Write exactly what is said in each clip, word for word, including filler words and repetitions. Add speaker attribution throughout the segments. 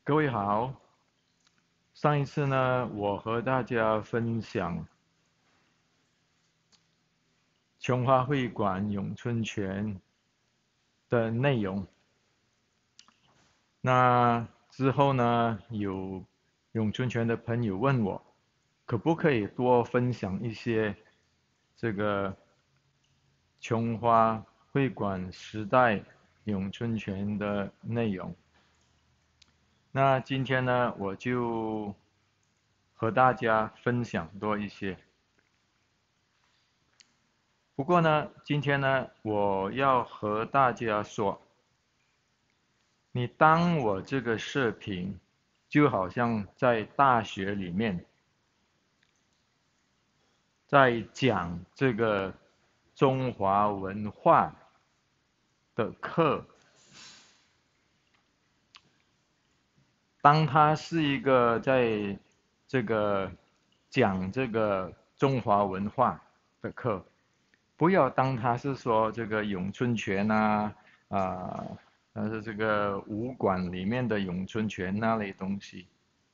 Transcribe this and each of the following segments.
Speaker 1: 各位好，上一次呢，我和大家分享琼花会馆咏春拳的内容。那之后呢，有咏春拳的朋友问我，可不可以多分享一些这个琼花会馆时代咏春拳的内容？那今天呢，我就和大家分享多一些。不过呢，今天呢，我要和大家说，你当我这个视频，就好像在大学里面在讲这个中华文化的课，当它是一个在这个讲这个中华文化的课，不要当它是说这个咏春拳啊啊，但是这个武馆里面的咏春拳那类东西，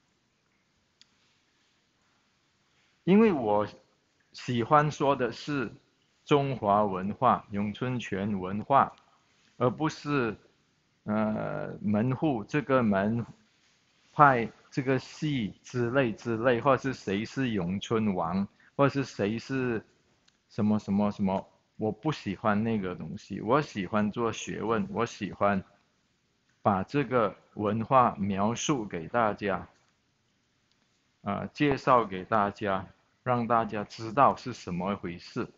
Speaker 1: 因为我喜欢说的是中华文化、咏春拳文化，而不是呃门户这个门派这个系之类之类，或是谁是咏春王，或是谁是什么什么什么，我不喜欢那个东西，我喜欢做学问，我喜欢把这个文化描述给大家，啊、呃介绍给大家，让大家知道是什么回事。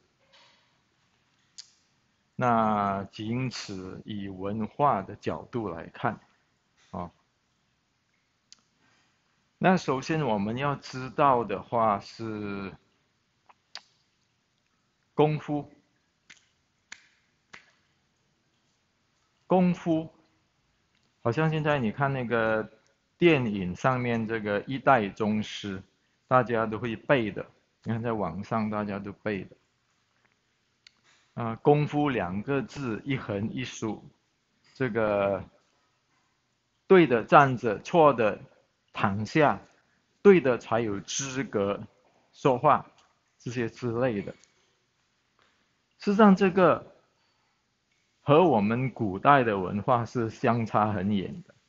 Speaker 1: 那仅此以文化的角度来看，啊，那首先我们要知道的话是功夫，功夫，好像现在你看那个电影上面这个一代宗师，大家都会背的，你看在网上大家都背的，啊，功夫两个字一横一竖，这个对的站着，错的躺下，对的才有资格说话，这些之类的。事实上，这个和我们古代的文化是相差很远的。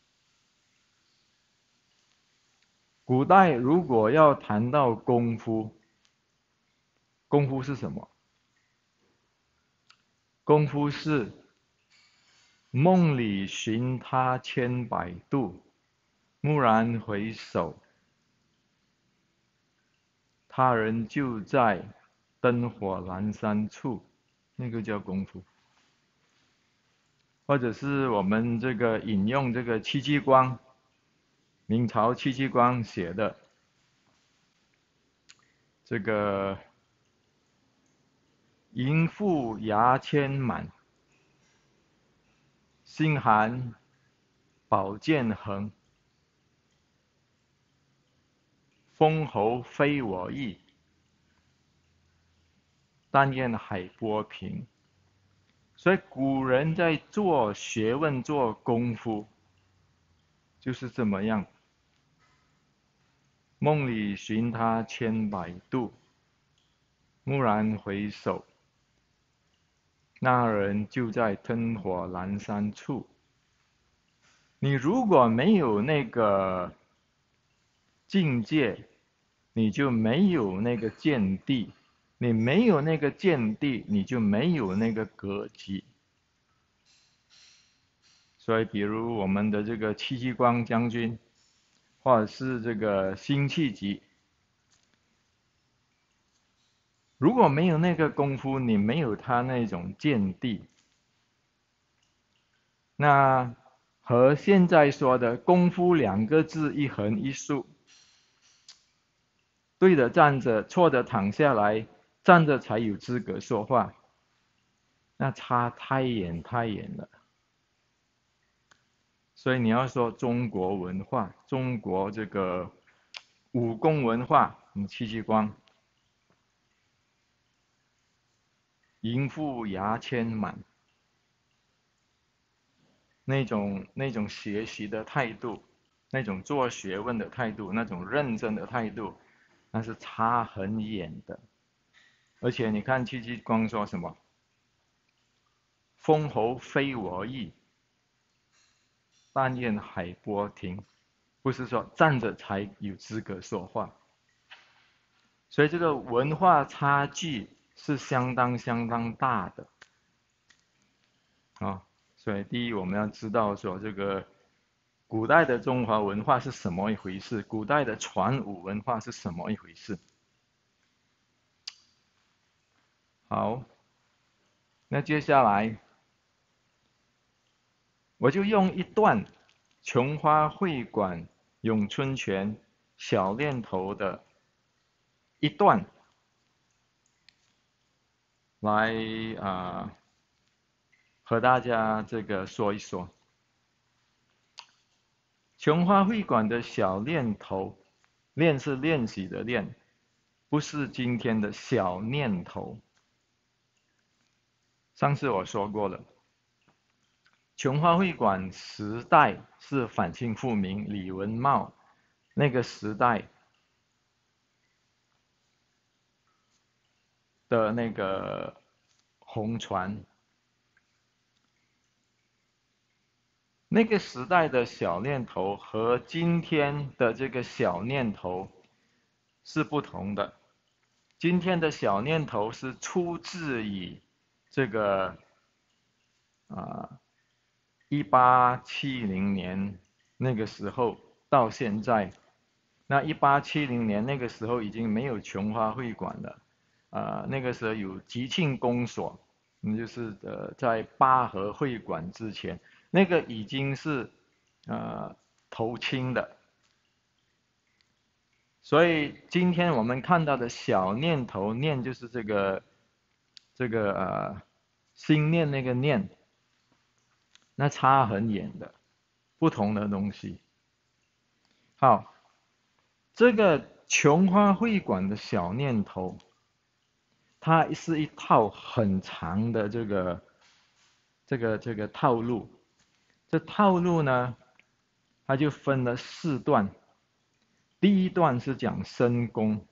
Speaker 1: 古代如果要谈到功夫，功夫是什么？功夫是梦里寻他千百度，蓦然回首，他人就在灯火阑珊处，那个叫功夫。或者是我们这个引用这个戚继光，明朝戚继光写的这个“淫妇牙千满，心寒宝剑横。封侯非我意，但愿海波平。”所以古人在做学问、做功夫，就是这么样。梦里寻他千百度，蓦然回首，那人就在灯火阑珊处。你如果没有那个境界，你就没有那个见地，你没有那个见地，你就没有那个格局。所以，比如我们的这个戚继光将军，或者是这个辛弃疾，如果没有那个功夫，你没有他那种见地，那和现在说的功夫两个字一横一竖，对的站着，错的躺下来，站着才有资格说话，那差太远太远了。所以你要说中国文化，中国这个武功文化，你戚继光，淫妇牙千满，那种那种学习的态度， 那种做学问的态度，那种认真的态度，那是差很远的。而且你看戚继光说什么？封侯非我意，但愿海波听。不是说站着才有资格说话。所以这个文化差距是相当相当大的啊。所以第一，我们要知道说这个古代的中华文化是什么一回事，古代的传武文化是什么一回事。好，那接下来我就用一段琼花会馆咏春拳小练头的一段来啊、呃、和大家这个说一说。琼花会馆的小念头，练是练习的练，不是今天的小念头。上次我说过了，琼花会馆时代是反清复明，李文茂那个时代的那个红船，那个时代的小念头和今天的这个小念头是不同的。今天的小念头是出自于这个啊一八七零年那个时候到现在，那一八七零年那个时候已经没有琼花会馆了，啊、呃、那个时候有吉庆公所，那就是呃在八和会馆之前，那个已经是呃投清的。所以今天我们看到的小念头，念就是这个这个呃心念那个念，那差很远的，不同的东西。好，这个琼花会馆的小念头，它是一套很长的这个这个这个套路。这套路呢，它就分了四段。第一段是讲身功，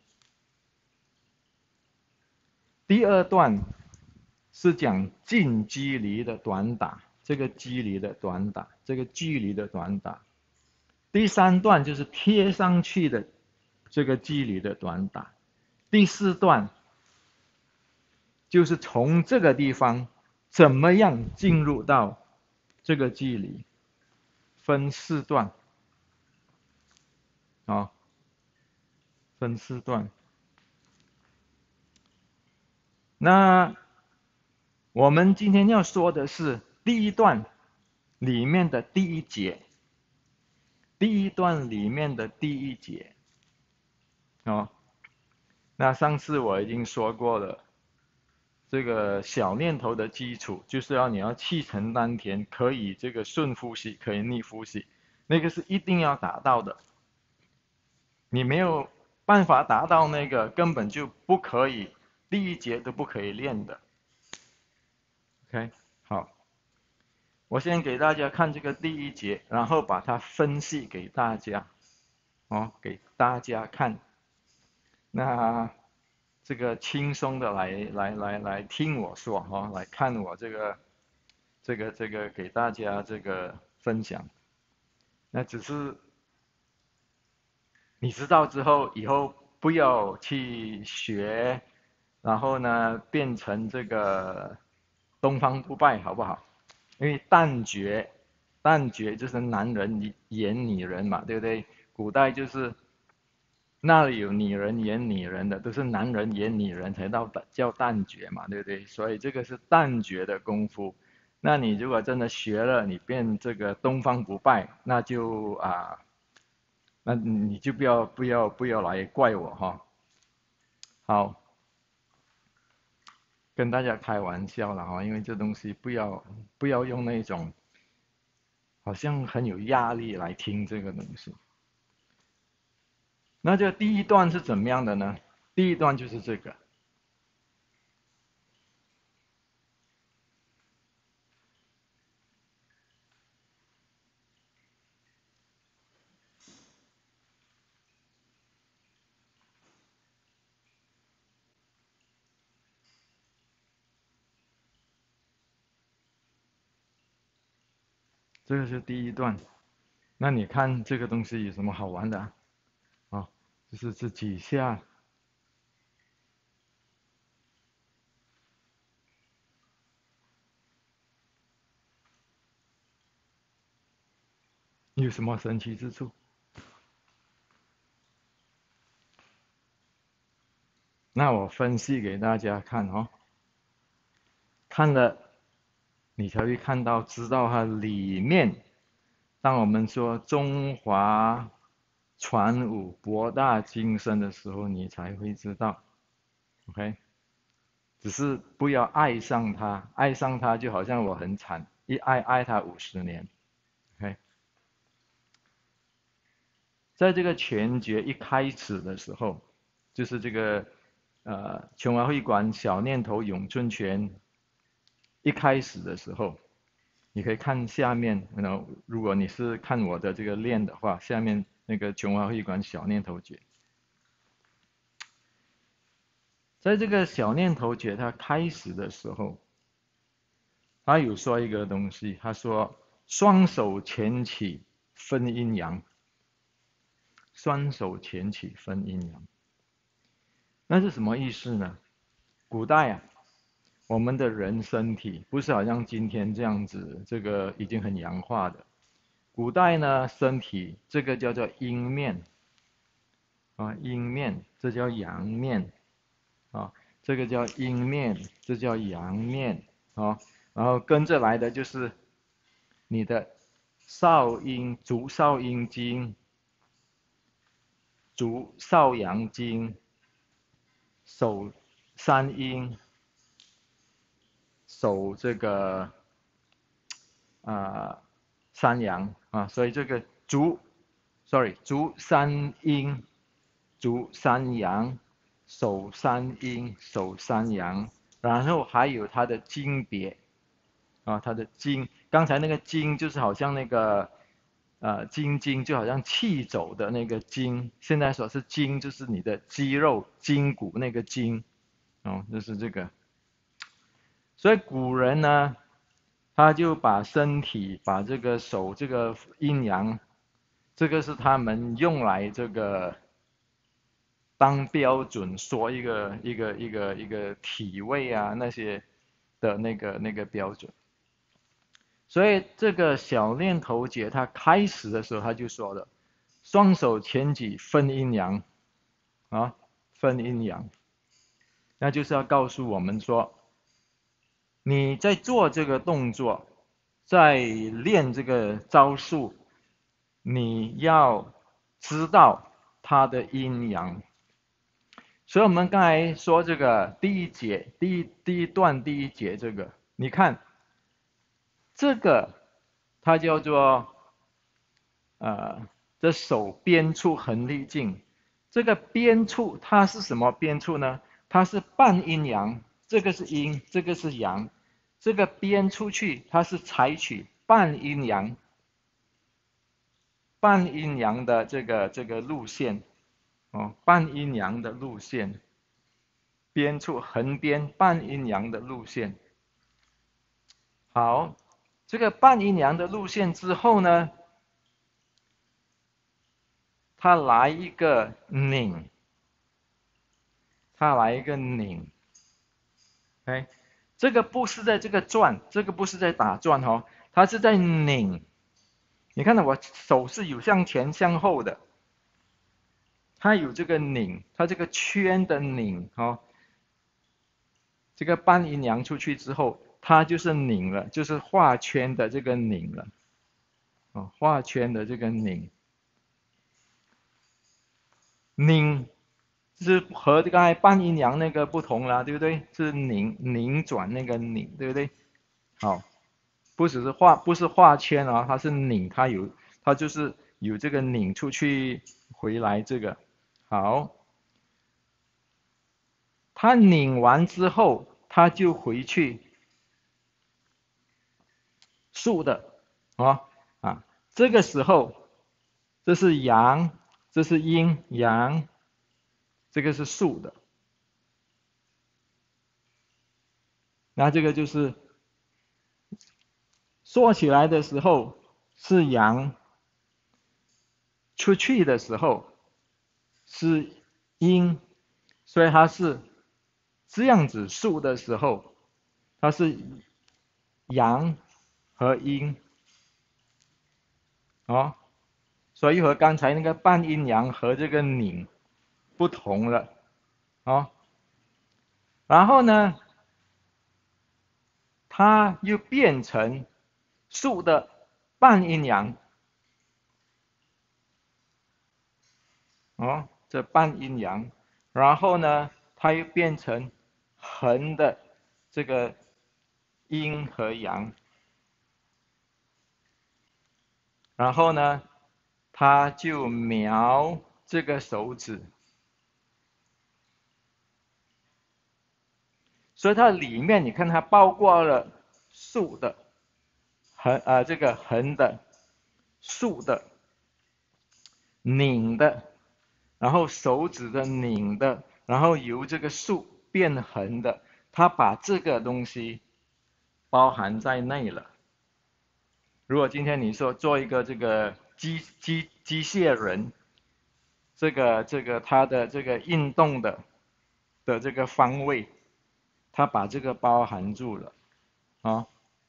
Speaker 1: 第二段是讲近距离的短打，这个距离的短打，这个距离的短打。第三段就是贴上去的这个距离的短打。第四段就是从这个地方怎么样进入到这个距离，分四段啊，分四段。那我们今天要说的是第一段里面的第一节，第一段里面的第一节，哦，那上次我已经说过了，这个小念头的基础就是要你要气沉丹田，可以这个顺呼吸，可以逆呼吸，那个是一定要达到的。你没有办法达到那个，根本就不可以，第一节都不可以练的。OK， 好，我先给大家看这个第一节，然后把它分析给大家，哦，给大家看。那这个轻松的来来来来听我说哈、哦，来看我这个这个这个给大家这个分享。那只是你知道之后，以后不要去学，然后呢变成这个东方不败，好不好？因为旦角，旦角就是男人演女人嘛，对不对？古代就是那里有女人演女人的，都是男人演女人才到叫旦角嘛，对不对？所以这个是旦角的功夫。那你如果真的学了，你变这个东方不败，那就啊。那你就不要不要不要来怪我哈。好，跟大家开玩笑了哈，因为这东西不要不要用那种好像很有压力来听这个东西。那这第一段是怎么样的呢？第一段就是这个。 这个是第一段。那你看这个东西有什么好玩的啊？哦，就是这几下。有什么神奇之处？那我分析给大家看哦，看了你才会看到，知道它里面。当我们说中华传武博大精深的时候，你才会知道 ，OK？只是不要爱上它，爱上它就好像我很惨，一爱爱它五十年 ，OK？在这个全节一开始的时候，就是这个呃琼华会馆小念头咏春拳一开始的时候，你可以看下面，然后如果你是看我的这个练的话，下面那个琼华会馆小念头诀。在这个小念头诀它开始的时候，他有说一个东西，他说双手前起分阴阳，双手前起分阴阳，那是什么意思呢？古代啊，我们的人身体不是好像今天这样子，这个已经很阳化的。古代呢，身体这个叫做阴面啊，阴面，这叫阳面啊，这个叫阴面，这叫阳面啊，然后跟着来的就是你的少阴、足少阴经、足少阳经、手三阴、手这个啊、呃、三阳啊，所以这个足，sorry，足三阴、足三阳、手三阴、手三阳，然后还有它的经别啊，它的经，刚才那个经就是好像那个呃筋经，就好像气走的那个经，现在说是经就是你的肌肉筋骨那个筋，哦，就是这个。所以古人呢，他就把身体，把这个手这个阴阳，这个是他们用来这个当标准说一个一个一个一个体位啊那些的那个那个标准。所以这个小念头诀，他开始的时候他就说了，双手前举分阴阳，啊，分阴阳，那就是要告诉我们说，你在做这个动作，在练这个招数，你要知道它的阴阳。所以我们刚才说这个第一节，第一第一段第一节这个，你看这个它叫做呃，这手边处横力劲，这个边处它是什么边处呢？它是半阴阳，这个是阴，这个是阳，这个边出去它是采取半阴阳，半阴阳的这个这个路线，哦，半阴阳的路线，边处横边半阴阳的路线。好，这个半阴阳的路线之后呢，他来一个拧，他来一个拧，哎，这个不是在这个转，这个不是在打转哦，它是在拧。你看到我手是有向前向后的，它有这个拧，它这个圈的拧哦，这个半阴阳出去之后，它就是拧了，就是画圈的这个拧了，哦，画圈的这个拧，拧是和刚才半阴阳那个不同啦，对不对？是拧拧转那个拧，对不对？好，不只是画，不是画圈啊，它是拧，它有，它就是有这个拧出去回来这个。好，它拧完之后，它就回去竖的，啊啊，这个时候，这是阳，这是阴阳，这个是竖的，那这个就是缩起来的时候， 是阳，出去的时候是阴，所以它是这样子竖的时候，它是阳和阴哦，所以和刚才那个半阴阳和这个拧不同了哦。然后呢，它又变成竖的半阴阳哦，这半阴阳，然后呢，它又变成横的这个阴和阳，然后呢，它就描这个手指，所以它里面你看它包括了竖的、横啊、呃、这个横的、竖的、拧的，然后手指的拧的，然后由这个竖变横的，它把这个东西包含在内了。如果今天你说做一个这个机机机械人，这个这个它的这个运动的的这个方位，它把这个包含住了啊，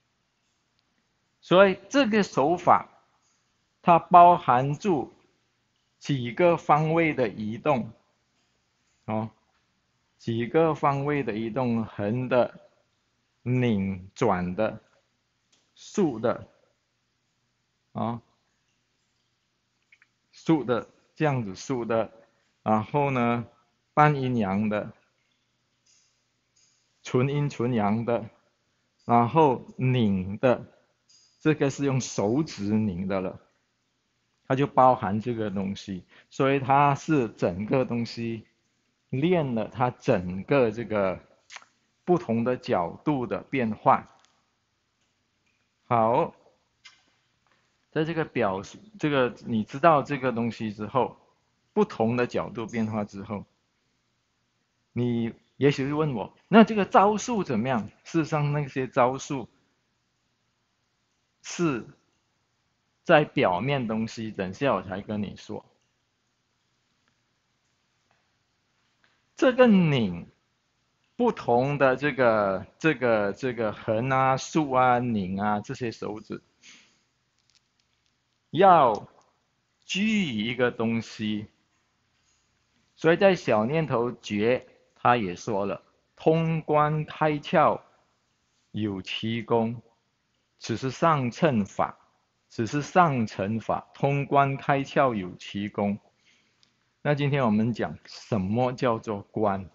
Speaker 1: 所以这个手法它包含住几个方位的移动哦，几个方位的移动，横的、拧转的、竖的啊，竖的这样子竖的，然后呢，半阴阳的、纯阴纯阳的，然后拧的，这个是用手指拧的了，它就包含这个东西，所以它是整个东西练了它整个这个不同的角度的变化。好，在这个表这个你知道这个东西之后，不同的角度变化之后，你也许会问我，那这个招数怎么样？事实上，那些招数是在表面东西，等下我才跟你说。这个拧，不同的这个这个这个横啊、竖啊、拧啊这些手指，要居于一个东西，所以在小念头诀他也说了，通关开窍有其功，此是上乘法，此是上乘法，通关开窍有其功。那今天我们讲什么叫做关，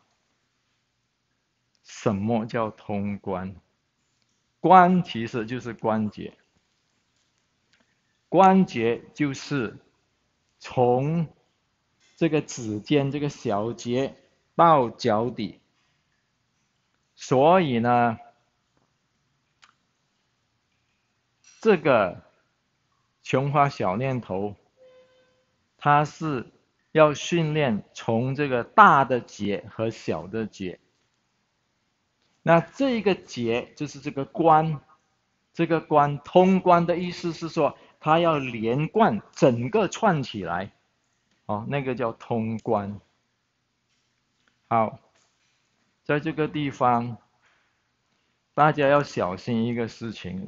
Speaker 1: 什么叫通关？关其实就是关节，关节就是从这个指尖这个小节到脚底，所以呢，这个琼花小念头，它是要训练从这个大的节和小的节。那这个节就是这个关，这个关通关的意思是说，它要连贯，整个串起来，哦，那个叫通关。好，在这个地方，大家要小心一个事情了。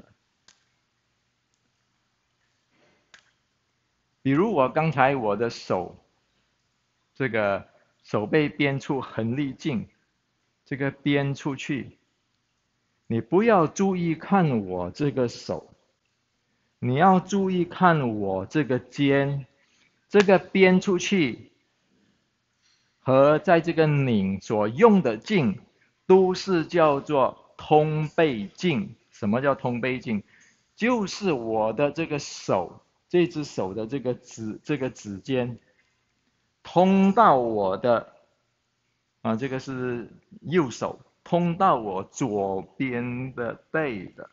Speaker 1: 比如我刚才我的手，这个手背边处横力劲，这个边出去，你不要注意看我这个手，你要注意看我这个肩，这个边出去和在这个拧所用的劲，都是叫做通背劲。什么叫通背劲？就是我的这个手，这只手的这个指这个指尖，通到我的啊，这个是右手，通到我左边的背的，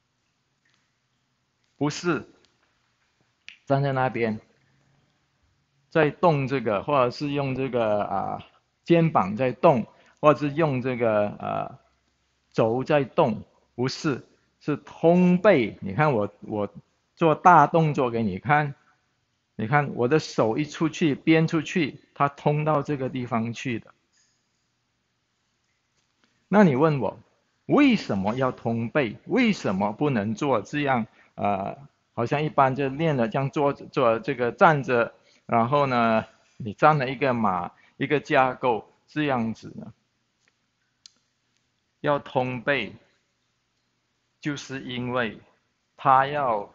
Speaker 1: 不是站在那边在动这个，或者是用这个啊肩膀在动，或者是用这个啊肘在动，不是，是通背。你看我我做大动作给你看。你看我的手一出去，鞭出去，它通到这个地方去的。那你问我，为什么要通背？为什么不能做这样？呃，好像一般就练了这样做做这个站着，然后呢，你站了一个马，一个架构这样子呢？要通背，就是因为它要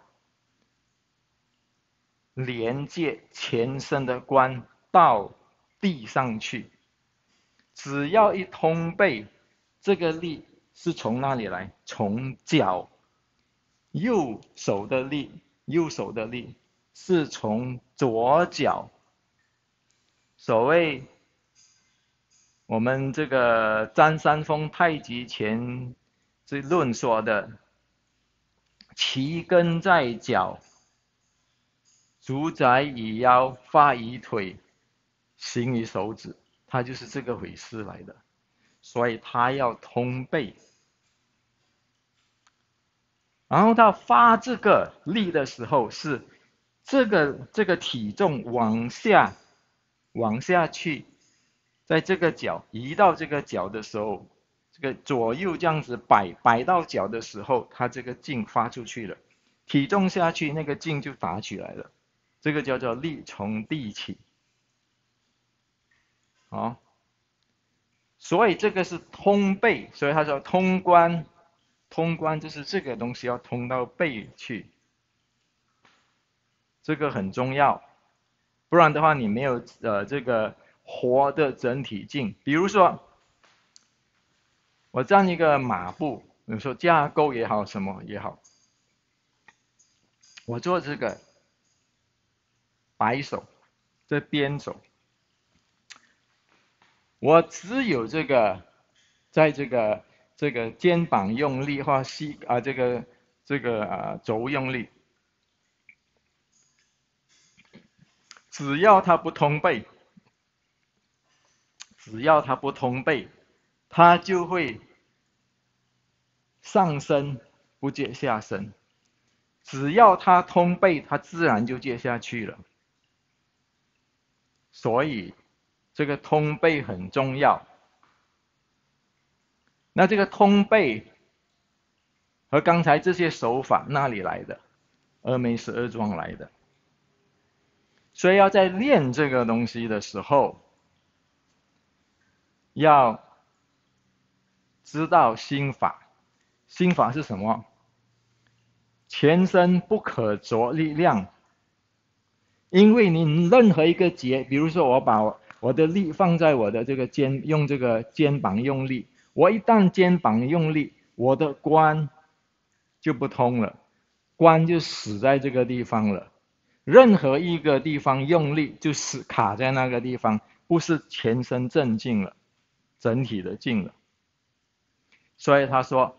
Speaker 1: 连接全身的关到地上去。只要一通背，这个力是从哪里来？从脚，右手的力，右手的力是从左脚。所谓我们这个张三丰太极拳之论说的，其根在脚，主宰于腰，发于腿，行于手指，它就是这个回事来的。所以它要通背。然后到发这个力的时候，是这个这个体重往下往下去，在这个脚移到这个脚的时候，这个左右这样子摆摆到脚的时候，它这个劲发出去了，体重下去，那个劲就打起来了，这个叫做力从地起。好，所以这个是通背，所以他说通关。通关就是这个东西要通到背去，这个很重要，不然的话你没有呃这个活的整体劲。比如说，我站一个马步，比如说架构也好，什么也好，我做这个摆手，这边手，我只有这个在这个这个肩膀用力或膝啊这个这个啊肘用力。只要它不通背，只要它不通背，它就会上身不接下身。只要它通背，它自然就接下去了。所以这个通背很重要。那这个通背和刚才这些手法哪里来的？峨眉十二桩来的。所以要在练这个东西的时候，要知道心法。心法是什么？全身不可着力量。因为你任何一个节，比如说我把我的力放在我的这个肩，用这个肩膀用力，我一旦肩膀用力，我的关就不通了，关就死在这个地方了。任何一个地方用力就死卡在那个地方，不是全身镇静了，整体的静了。所以他说，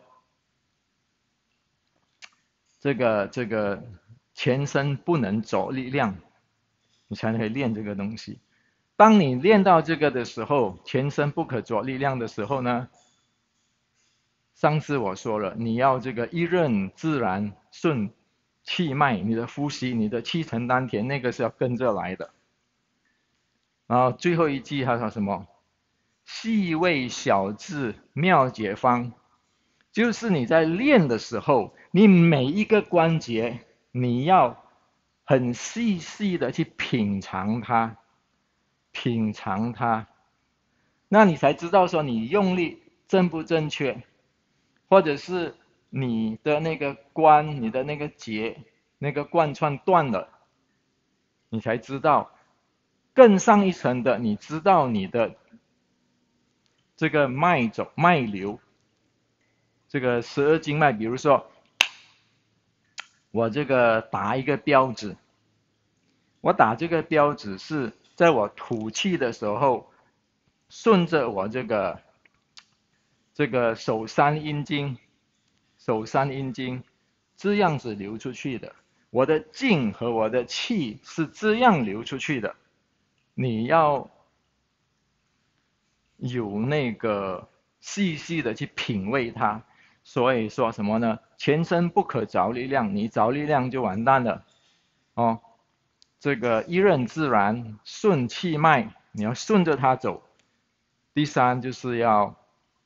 Speaker 1: 这个这个全身不能着力量，你才可以练这个东西。当你练到这个的时候，全身不可着力量的时候呢，上次我说了，你要这个一任自然顺气脉，你的呼吸，你的气沉丹田，那个是要跟着来的。然后最后一句他说什么？细微小致妙解方，就是你在练的时候，你每一个关节，你要很细细的去品尝它，品尝它，那你才知道说你用力正不正确，或者是你的那个关，你的那个节，那个贯穿断了，你才知道。更上一层的，你知道你的这个脉走脉流，这个十二经脉，比如说我这个打一个标指，我打这个标指是在我吐气的时候，顺着我这个这个手三阴经，手三阴经这样子流出去的，我的劲和我的气是这样流出去的。你要有那个细细的去品味它， 所以说什么呢？全身不可着力量，你着力量就完蛋了哦。这个一任自然，顺气脉，你要顺着它走。第三就是要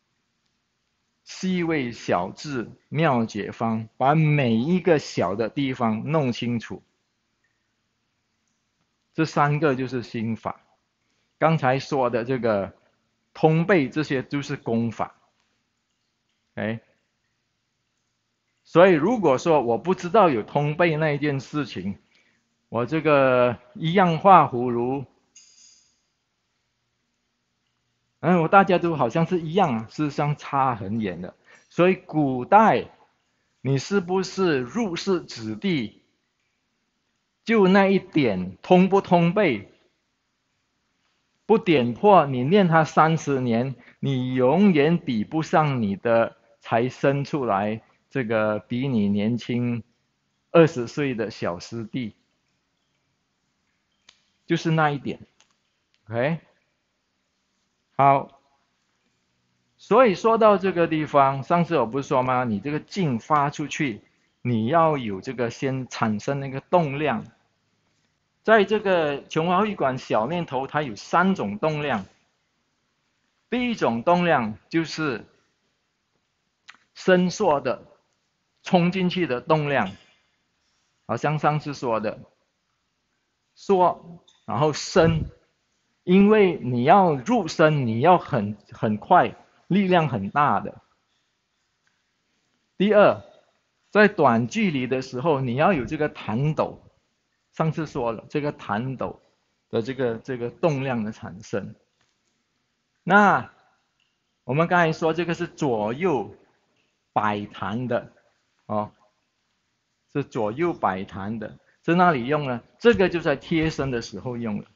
Speaker 1: 细微小致妙解方，把每一个小的地方弄清楚。这三个就是心法。刚才说的这个通背，这些就是功法。哎，所以如果说我不知道有通背那一件事情，我这个一样画葫芦，嗯，我大家都好像是一样啊，事实上差很远的。所以古代你是不是入室子弟，就那一点通不通背，不点破，你念它三十年，你永远比不上你的才生出来这个比你年轻二十岁的小师弟，就是那一点。OK， 好。所以说到这个地方，上次我不是说吗？你这个劲发出去，你要有这个先产生那个动量。在这个琼华会馆小念头，它有三种动量。第一种动量就是伸缩的、冲进去的动量，好像上次说的，缩然后伸，因为你要入身，你要很很快，力量很大的。第二，在短距离的时候，你要有这个弹抖。上次说了，这个弹抖的这个这个动量的产生。那我们刚才说这个是左右摆弹的，哦，是左右摆弹的，在哪里用呢？这个就在贴身的时候用了。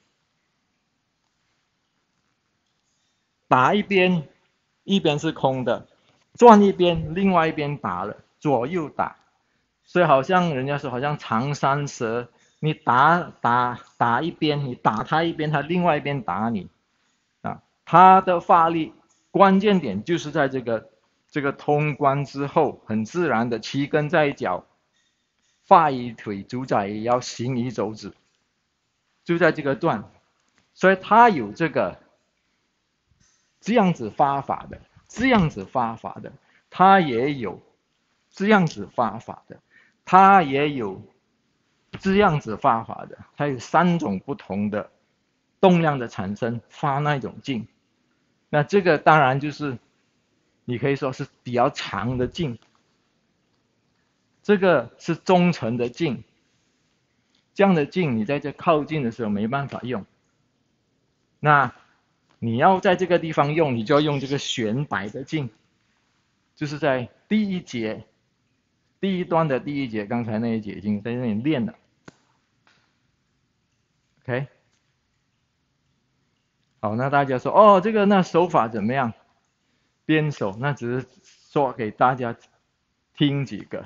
Speaker 1: 打一边，一边是空的，转一边，另外一边打了，左右打。所以好像人家说，好像长山蛇，你打打打一边，你打他一边，他另外一边打你，啊，他的发力关键点就是在这个这个通关之后，很自然的齐根在脚，发以腿，足在以腰，行以肘指，就在这个段，所以他有这个这样子发法的，这样子发法的，他也有这样子发法的，他也有这样子发法的，它有三种不同的动量的产生，发那种劲。那这个当然就是你可以说是比较长的劲，这个是中层的劲，这样的劲你在这靠近的时候没办法用。那你要在这个地方用，你就要用这个旋摆的劲，就是在第一节第一段的第一节，刚才那一节已经在那里练了。OK， 好，那大家说哦，这个那手法怎么样？编手那只是说给大家听几个，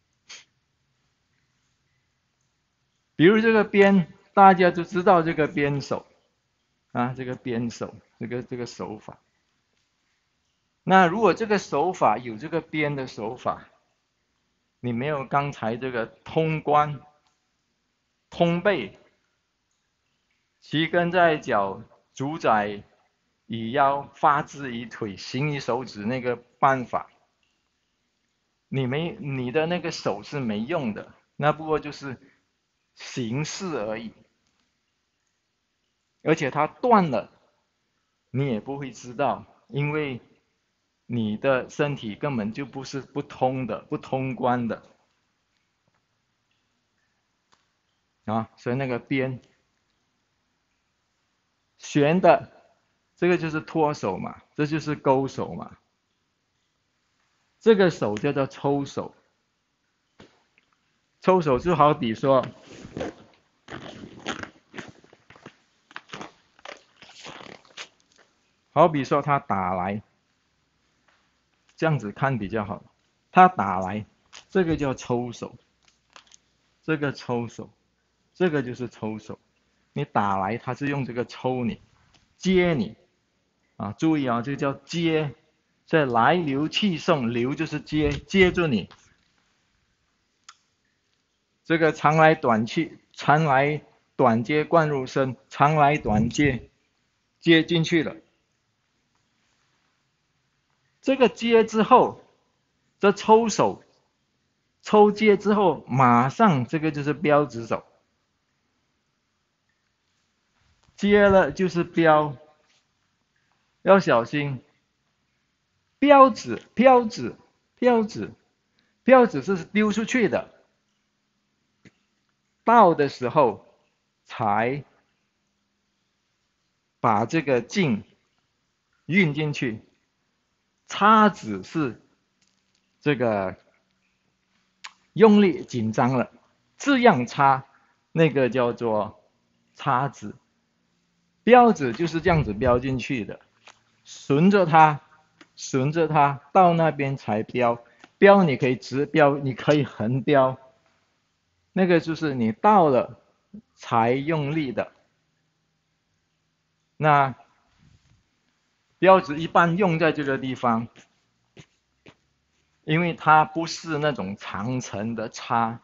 Speaker 1: 比如这个编，大家就知道这个编手啊，这个编手，这个这个手法。那如果这个手法有这个编的手法，你没有刚才这个通关、通背、齐根在脚、主宰以腰、发之以腿、行以手指那个办法，你没你的那个手是没用的，那不过就是形式而已，而且它断了，你也不会知道，因为你的身体根本就不是不通的、不通关的啊，所以那个边旋的，这个就是脱手嘛，这就是勾手嘛，这个手叫做抽手。抽手就好比说，好比说他打来，这样子看比较好。他打来，这个叫抽手，这个抽手，这个就是抽手。你打来，他是用这个抽你，接你，啊，注意啊，这个叫接， 所以来流去送，流就是接接住你。这个长来短去，长来短接贯入身，长来短接接进去了。这个接之后，这抽手抽接之后，马上这个就是标指手，接了就是标，要小心。标指标指标指标指是丢出去的，到的时候才把这个劲运进去。叉指是这个用力紧张了，这样插，那个叫做叉指。标指就是这样子标进去的，顺着它，顺着它到那边才标。标你可以直标，你可以横标，那个就是你到了才用力的。那标指一般用在这个地方，因为它不是那种长程的叉。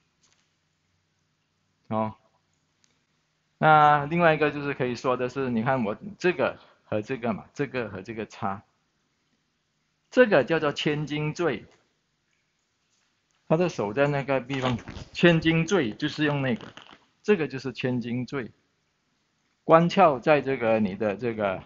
Speaker 1: 哦，那另外一个就是可以说的是，你看我这个和这个嘛，这个和这个叉，这个叫做千斤坠，他的手在那个地方，千斤坠就是用那个，这个就是千斤坠，关窍在这个你的这个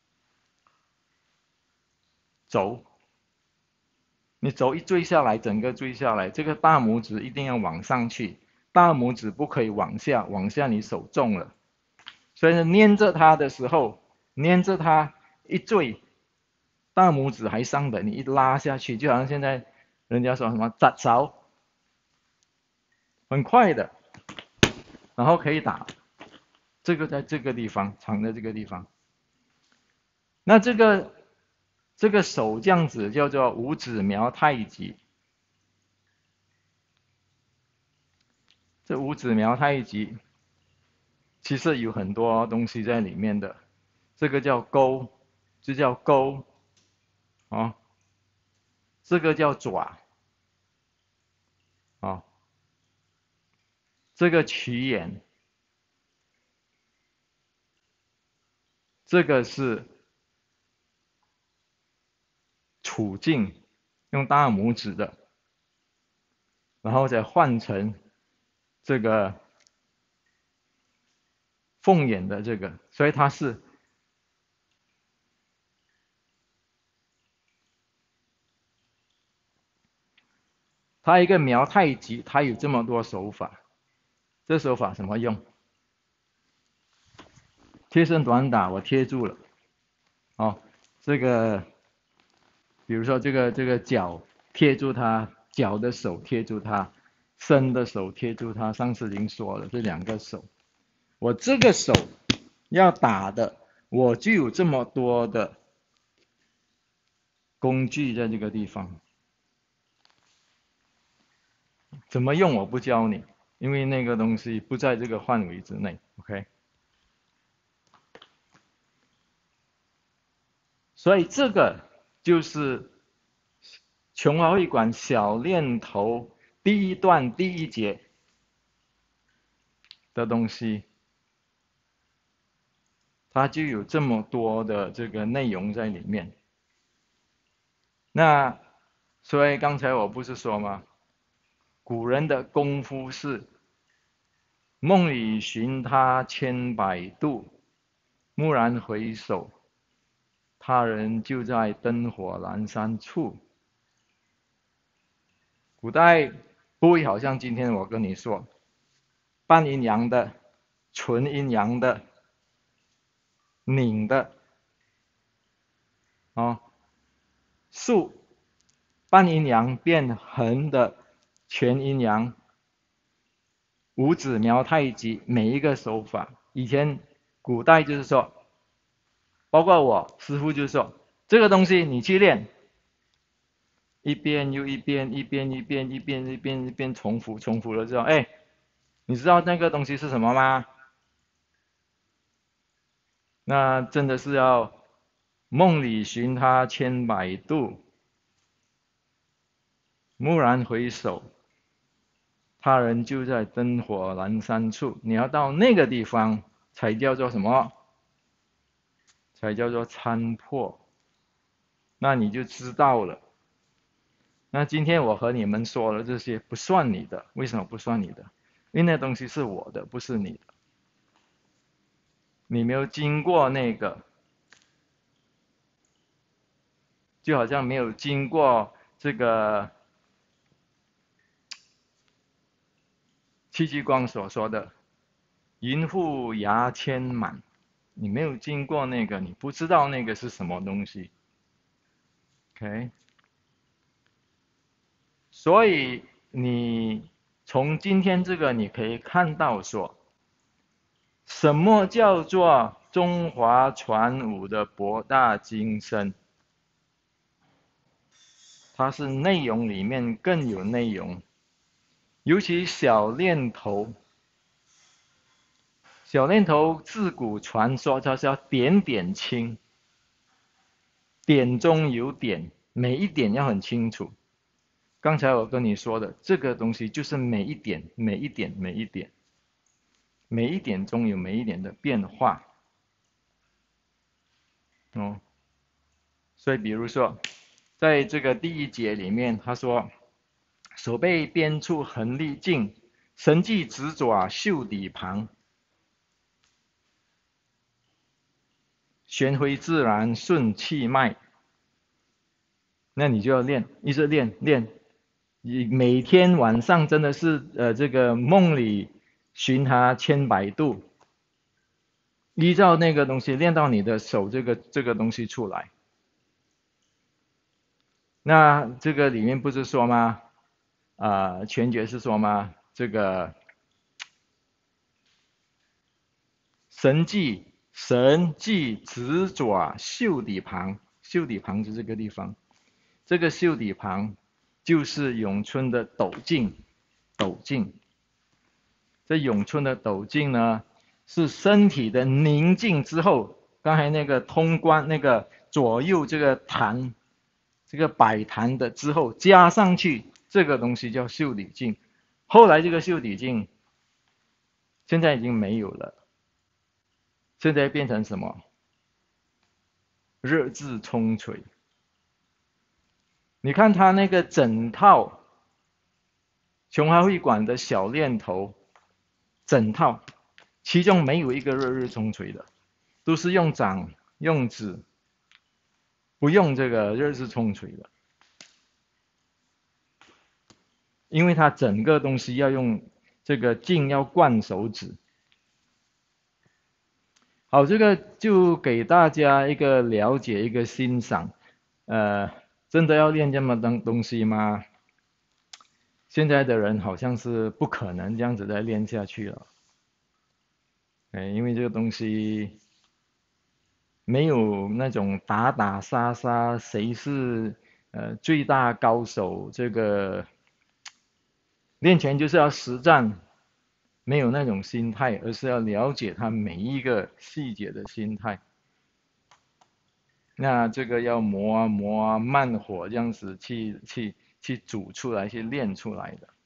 Speaker 1: 肘，你肘一坠下来，整个坠下来，这个大拇指一定要往上去，大拇指不可以往下，往下你手重了。所以捏着它的时候，捏着它一坠，大拇指还上的，你一拉下去，就好像现在人家说什么砸勺，很快的，然后可以打。这个在这个地方，藏在这个地方。那这个这个手这样子叫做五指苗太极。这五指苗太极其实有很多东西在里面的，这个叫勾，这叫勾，哦，这个叫爪，哦，这个曲眼，这个是处境，用大拇指的，然后再换成这个凤眼的这个，所以它是它一个苗太极，它有这么多手法，这手法怎么用？贴身短打我贴住了，哦，这个比如说这个这个脚贴住它，脚的手贴住它，身的手贴住它，上次已经说了这两个手，我这个手要打的，我就有这么多的工具在这个地方，怎么用我不教你，因为那个东西不在这个范围之内 ，OK？ 所以这个就是琼华会馆小练头第一段第一节的东西，它就有这么多的这个内容在里面。那所以刚才我不是说吗？古人的功夫是梦里寻他千百度，蓦然回首，他人就在灯火阑珊处。古代不会好像今天我跟你说，半阴阳的、纯阴阳的、拧的，哦，竖半阴阳变横的全阴阳，五指苗太极，每一个手法，以前古代就是说，包括我师傅就说，这个东西你去练。一遍又一遍，一遍一遍，一遍一遍一遍重复，重复了之后，哎，你知道那个东西是什么吗？那真的是要梦里寻他千百度，蓦然回首，他人就在灯火阑珊处。你要到那个地方才叫做什么？才叫做参破。那你就知道了。那今天我和你们说了这些，不算你的。为什么不算你的？因为那东西是我的，不是你的。你没有经过那个，就好像没有经过这个戚继光所说的“银户牙千满”，你没有经过那个，你不知道那个是什么东西。OK， 所以你从今天这个你可以看到说，什么叫做中华传武的博大精深？它是内容里面更有内容，尤其小念头。小念头自古传说它叫点点清，点中有点，每一点要很清楚。刚才我跟你说的这个东西就是每一点每一点每一点每一点中有每一点的变化哦。所以比如说在这个第一节里面他说，手背边处横力劲，神迹指爪袖底旁，玄回自然顺气脉。那你就要练，一直练练，你每天晚上真的是呃这个梦里寻他千百度，依照那个东西练到你的手这个这个东西出来。那这个里面不是说吗？啊、呃，全觉是说吗？这个神迹神迹指爪袖底旁，袖底旁是这个地方，这个袖底旁就是咏春的斗劲，斗劲。这咏春的斗劲呢，是身体的宁静之后，刚才那个通关那个左右这个弹，这个摆弹的之后加上去，这个东西叫袖底劲。后来这个袖底劲，现在已经没有了，现在变成什么？热炙冲锤。你看他那个整套琼华会馆的小练头，整套其中没有一个热日冲锤的，都是用掌用指，不用这个热日冲锤的，因为它整个东西要用这个劲要灌手指。好，这个就给大家一个了解，一个欣赏。呃，真的要练这么东东西吗？现在的人好像是不可能这样子再练下去了。哎，因为这个东西没有那种打打杀杀，谁是呃最大高手？这个练拳就是要实战，没有那种心态，而是要了解他每一个细节的心态。那这个要磨啊磨啊，慢火这样子去去去煮出来，去练出来的。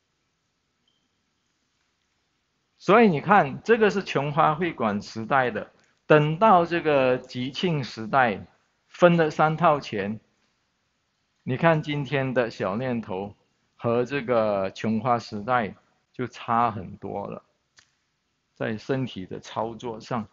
Speaker 1: 所以你看，这个是琼花会馆时代的，等到这个吉庆时代，分了三套拳。你看今天的小念头和这个琼花时代就差很多了，在身体的操作上。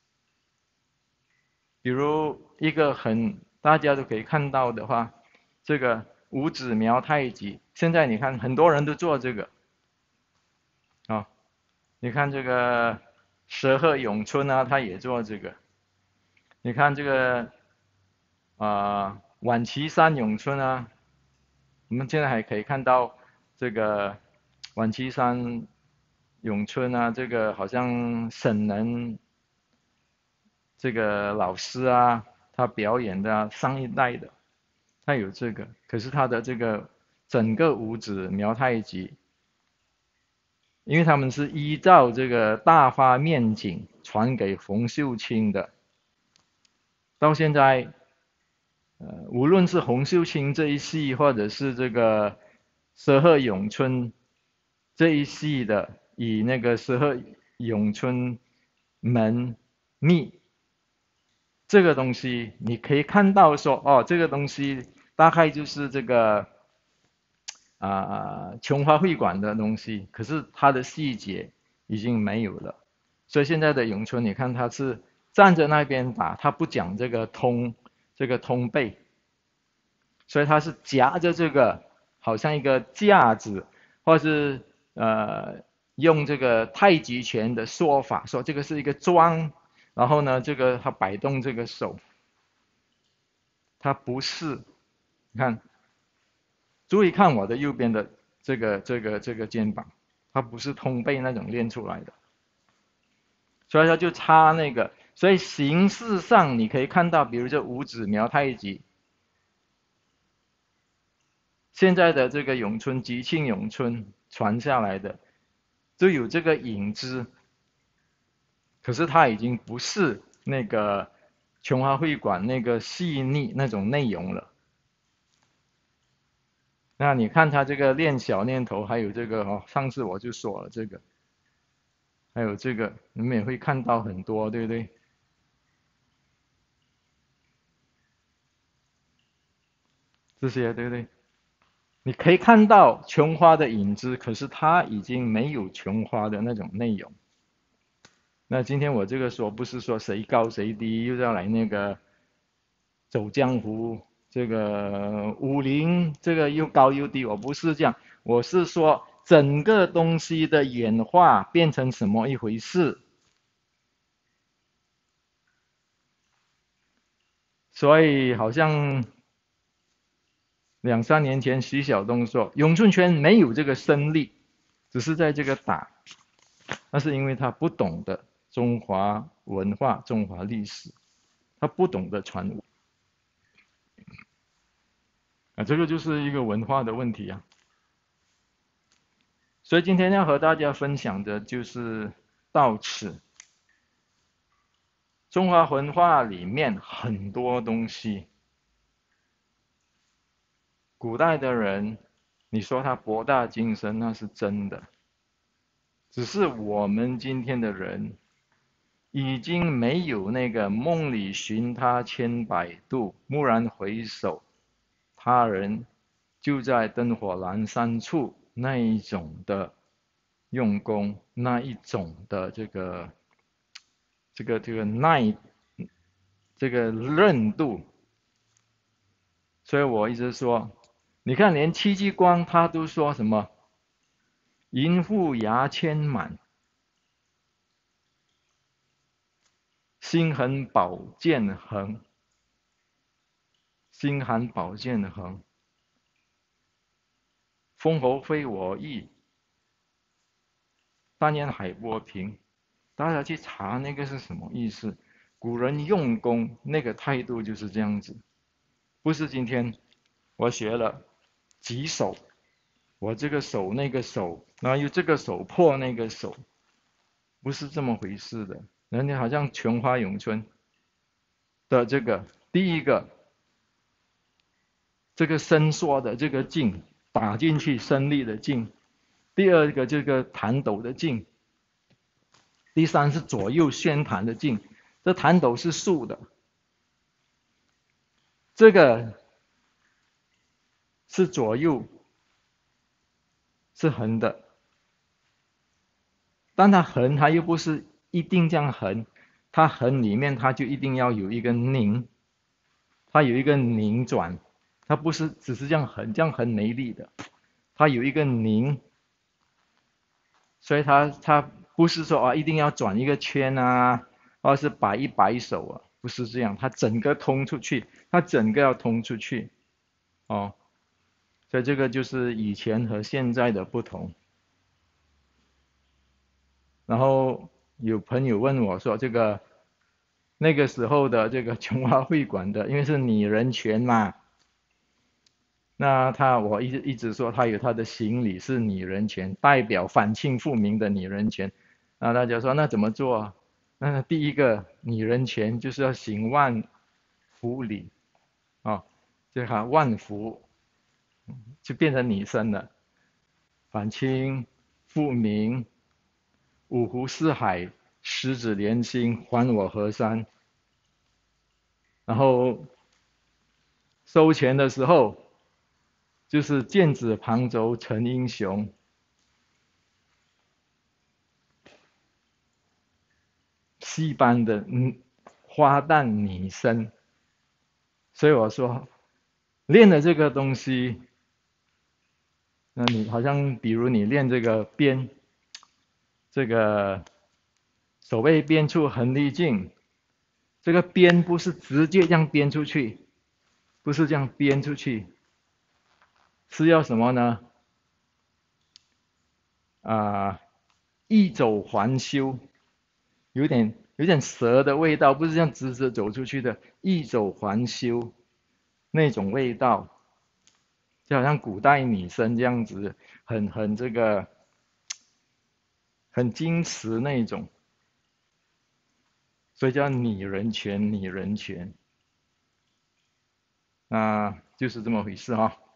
Speaker 1: 比如一个很大家都可以看到的话，这个五指苗太极，现在你看很多人都做这个，啊、哦，你看这个蛇鹤咏春啊，他也做这个。你看这个啊、呃，晚岐山咏春啊，我们现在还可以看到这个晚岐山咏春啊，这个好像沈能这个老师啊，他表演的、啊、上一代的，他有这个，可是他的这个整个五指苗太极，因为他们是依照这个大发面景传给冯秀清的， 到现在，呃，无论是洪秀清这一系，或者是这个蛇鹤咏春这一系的，以那个蛇鹤咏春门密这个东西，你可以看到说，哦，这个东西大概就是这个啊琼华会馆的东西，可是它的细节已经没有了。所以现在的咏春，你看他是站着那边打，他不讲这个通这个通背，所以他是夹着这个，好像一个架子，或是呃用这个太极拳的说法，说这个是一个桩，然后呢，这个他摆动这个手，他不是，你看，注意看我的右边的这个这个这个肩膀，它不是通背那种练出来的，所以他就差那个，所以形式上你可以看到，比如这五指描太极。现在的这个咏春，吉庆咏春传下来的，就有这个影子，可是它已经不是那个琼华会馆那个细腻那种内容了。那你看他这个练小念头，还有这个哦，上次我就说了这个，还有这个，你们也会看到很多，对不对？这些对不对？你可以看到琼花的影子，可是它已经没有琼花的那种内容。那今天我这个说不是说谁高谁低，又要来那个走江湖，这个武林这个又高又低，我不是这样，我是说整个东西的演化变成什么一回事。所以好像两三年前徐晓东说咏春拳没有这个生力，只是在这个打，那是因为他不懂得中华文化、中华历史，他不懂得传武啊，这个就是一个文化的问题啊。所以今天要和大家分享的就是到此。中华文化里面很多东西，古代的人，你说他博大精深，那是真的。只是我们今天的人，已经没有那个梦里寻他千百度，蓦然回首，他人就在灯火阑珊处那一种的用功，那一种的这个这个这个耐，这个韧度。所以我一直说，你看连戚继光他都说什么银户牙签满，心痕宝剑横，心寒宝剑横，封侯非我意，但愿海波平。大家去查那个是什么意思？古人用功那个态度就是这样子，不是今天我学了几手，我这个手那个手，然后又这个手破那个手，不是这么回事的。人家好像琼花咏春的这个第一个，这个伸缩的这个劲打进去伸力的劲，第二个这个弹斗的劲，第三是左右宣弹的劲。这弹斗是竖的，这个是左右是横的，但它横它又不是一定这样横，它横里面它就一定要有一个拧，它有一个拧转，它不是只是这样横，这样横没力的，它有一个拧，所以它它不是说啊一定要转一个圈啊，或是摆一摆手啊，不是这样，它整个通出去，它整个要通出去，哦，所以这个就是以前和现在的不同。然后有朋友问我说，这个那个时候的这个琼华会馆的，因为是拟人拳嘛，那他我一直一直说他有他的行礼是拟人拳，代表反清复明的拟人拳。那大家说那怎么做？那第一个拟人拳就是要行万福里，啊，就喊万福，就变成拟声了。反清复明，五湖四海，十指连心，还我河山。然后收钱的时候，就是剑指旁轴成英雄。戏班的嗯花旦拟声，所以我说练的这个东西，那你好像比如你练这个编，这个手背编出横力劲，这个编不是直接这样编出去，不是这样编出去，是要什么呢？啊、呃，一走还休，有点有点蛇的味道，不是这样直直走出去的，一走还休那种味道。就好像古代女生这样子，很很这个，很矜持那种，所以叫拟人拳，拟人拳，啊，就是这么回事哈、哦。